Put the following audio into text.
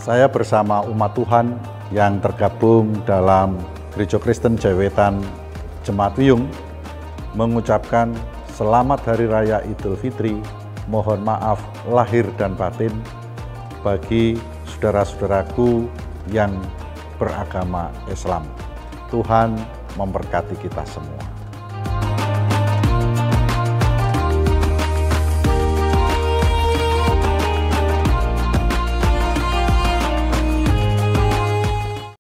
Saya bersama umat Tuhan yang tergabung dalam Gereja Kristen Jawetan Jemaat Wiyung mengucapkan Selamat Hari Raya Idul Fitri, mohon maaf lahir dan batin bagi saudara-saudaraku yang beragama Islam. Tuhan memberkati kita semua.